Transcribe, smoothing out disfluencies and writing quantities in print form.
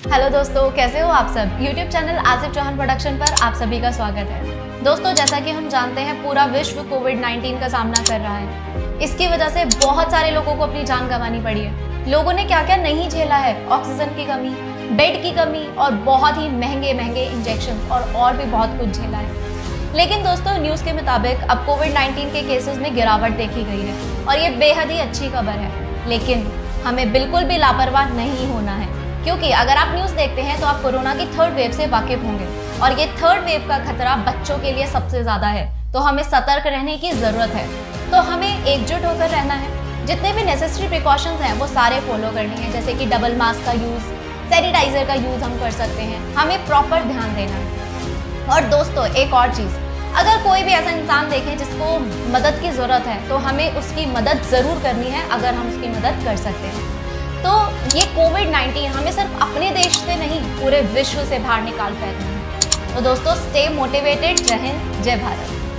Hello दोस्तों, कैसे हो आप सब। YouTube channel Asif Chauhan production पर आप सभी का स्वागत है। दोस्तों, जैसा कि हम जानते हैं पूरा विश्व कोविड-19 का सामना कर रहा है। इसकी वजह से बहुत सारे लोगों को अपनी जान गंवानी पड़ी है। लोगों ने क्या क्या नहीं झेला है, ऑक्सीजन की कमी, बेड की कमी और बहुत ही महंगे महंगे इंजेक्शन और भी बहुत कुछ झेला है। लेकिन दोस्तों, न्यूज़ के मुताबिक अब कोविड-19 के केसेस में गिरावट देखी गई है और ये बेहद ही अच्छी खबर है। लेकिन हमें बिल्कुल भी लापरवाह नहीं होना है, क्योंकि अगर आप न्यूज़ देखते हैं तो आप कोरोना की थर्ड वेव से वाकिफ होंगे और ये थर्ड वेव का खतरा बच्चों के लिए सबसे ज़्यादा है। तो हमें सतर्क रहने की ज़रूरत है। तो हमें एकजुट होकर रहना है। जितने भी नेसेसरी प्रिकॉशंस हैं वो सारे फॉलो करने हैं, जैसे कि डबल मास्क का यूज़, सैनिटाइजर का यूज़ हम कर सकते हैं। हमें प्रॉपर ध्यान देना है। और दोस्तों, एक और चीज़, अगर कोई भी ऐसा इंसान देखें जिसको मदद की ज़रूरत है तो हमें उसकी मदद ज़रूर करनी है, अगर हम उसकी मदद कर सकते हैं। तो ये कोविड-19 हमें सिर्फ अपने देश से नहीं, पूरे विश्व से बाहर निकाल फेंकना है। तो दोस्तों, स्टे मोटिवेटेड। जय हिंद, जय भारत।